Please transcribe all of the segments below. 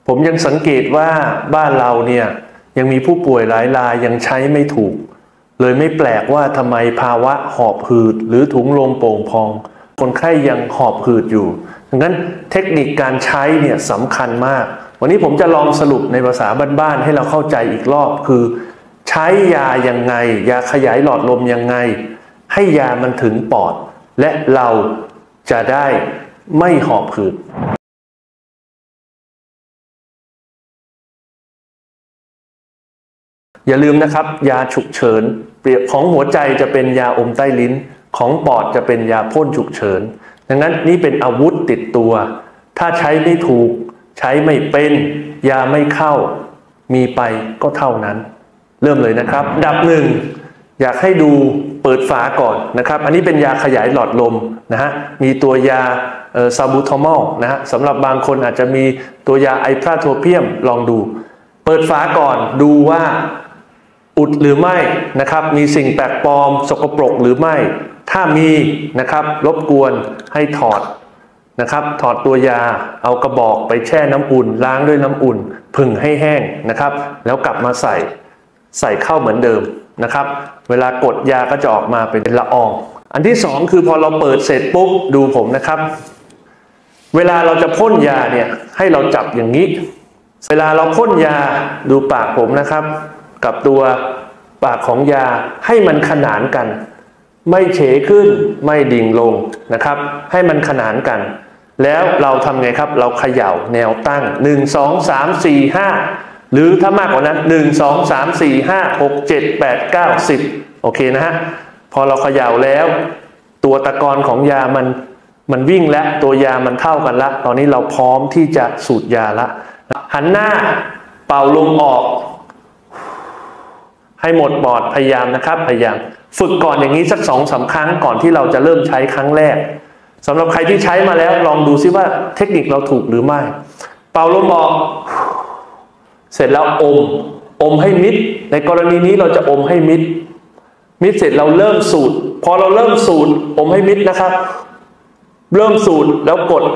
ผมยังสังเกตว่าบ้านเราเนี่ยยังมีผู้ป่วยหลายรายยังใช้ไม่ถูกเลยไม่แปลกว่าทำไมภาวะหอบหืดหรือถุงลมโป่งพองคนไข้ยังหอบหืดอยู่ดังนั้นเทคนิคการใช้เนี่ยสำคัญมากวันนี้ผมจะลองสรุปในภาษาบ้านๆให้เราเข้าใจอีกรอบคือใช้ยายังไงยาขยายหลอดลมยังไงให้ยามันถึงปอดและเราจะได้ไม่หอบหืดอย่าลืมนะครับยาฉุกเฉินเปรียบของหัวใจจะเป็นยาอมใต้ลิ้นของปอดจะเป็นยาพ่นฉุกเฉินดังนั้นนี่เป็นอาวุธติดตัวถ้าใช้ไม่ถูกใช้ไม่เป็นยาไม่เข้ามีไปก็เท่านั้นเริ่มเลยนะครับอันดับหนึ่งอยากให้ดูเปิดฝาก่อนนะครับอันนี้เป็นยาขยายหลอดลมนะฮะมีตัวยาซาบูทอมอลนะฮะสำหรับบางคนอาจจะมีตัวยาไอพราโทเพียมลองดูเปิดฝาก่อนดูว่าอุดหรือไม่นะครับมีสิ่งแปลกปลอมสกปรกหรือไม่ถ้ามีนะครับรบกวนให้ถอดนะครับถอดตัวยาเอากระบอกไปแช่น้ำอุ่นล้างด้วยน้ำอุ่นผึ่งให้แห้งนะครับแล้วกลับมาใส่เข้าเหมือนเดิมนะครับเวลากดยาก็จะออกมาเป็นละอองอันที่สองคือพอเราเปิดเสร็จปุ๊บดูผมนะครับเวลาเราจะพ่นยาเนี่ยให้เราจับอย่างนี้เวลาเราพ่นยาดูปากผมนะครับกับตัวปากของยาให้มันขนานกันไม่เฉขึ้นไม่ดิ่งลงนะครับให้มันขนานกันแล้วเราทำไงครับเราเขย่าแนวตั้ง1 2 3 4 5หรือถ้ามากกว่านั้น1 2 3 4 5 6 7 8 9 10โอเคนะฮะพอเราเขย่าแล้วตัวตะกอนของยามันวิ่งและตัวยามันเท่ากันละตอนนี้เราพร้อมที่จะสูดยาละหันหน้าเป่าลมออกให้หมดปอดพยายามนะครับพยายามฝึกก่อนอย่างนี้สัก2-3 ครั้งก่อนที่เราจะเริ่มใช้ครั้งแรกสำหรับใครที่ใช้มาแล้วลองดูซิว่าเทคนิคเราถูกหรือไม่เป่าลมออกเสร็จแล้วอมให้มิดในกรณีนี้เราจะอมให้มิดเสร็จเราเริ่มสูดพอเราเริ่มสูดอมให้มิดนะครับเริ่มสูดแล้วกด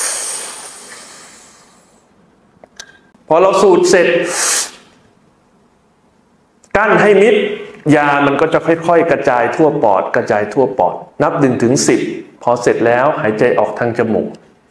พอเราสูดเสร็จกั้นให้มิดยามันก็จะค่อยๆกระจายทั่วปอดนับ1 ถึง 10พอเสร็จแล้วหายใจออกทางจมูก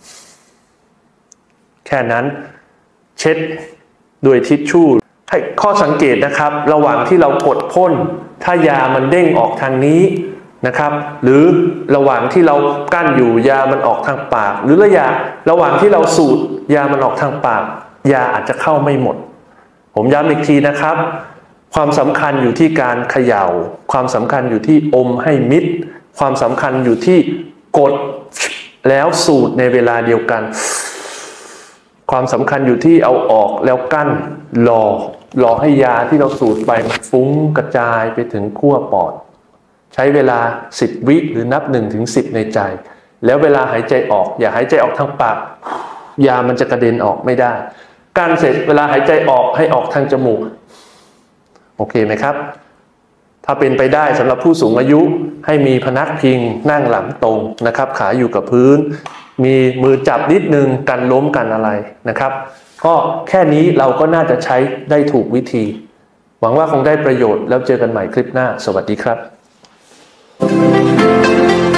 แค่นั้นเช็ดด้วยทิชชู่ให้ข้อสังเกตนะครับระหว่างที่เรากดพ่นถ้ายามันเด้งออกทางนี้นะครับหรือระหว่างที่เรากั้นอยู่ยามันออกทางปากหรือระหว่างที่เราสูดยามันออกทางปากยาอาจจะเข้าไม่หมดผมย้ำอีกทีนะครับความสำคัญอยู่ที่การเขย่าความสำคัญอยู่ที่อมให้มิดความสำคัญอยู่ที่กดแล้วสูดในเวลาเดียวกันความสำคัญอยู่ที่เอาออกแล้วกั้นรอให้ยาที่เราสูดไปมันฟุ้งกระจายไปถึงขั้วปอดใช้เวลา10 วิหรือนับ1 ถึง 10ในใจแล้วเวลาหายใจออกอย่าหายใจออกทางปากยามันจะกระเด็นออกไม่ได้กั้นเสร็จเวลาหายใจออกให้ออกทางจมูกโอเคไหมครับถ้าเป็นไปได้สำหรับผู้สูงอายุให้มีพนักพิงนั่งหลังตรงนะครับขาอยู่กับพื้นมีมือจับนิดนึงกันล้มกันอะไรนะครับก็แค่นี้เราก็น่าจะใช้ได้ถูกวิธีหวังว่าคงได้ประโยชน์แล้วเจอกันใหม่คลิปหน้าสวัสดีครับ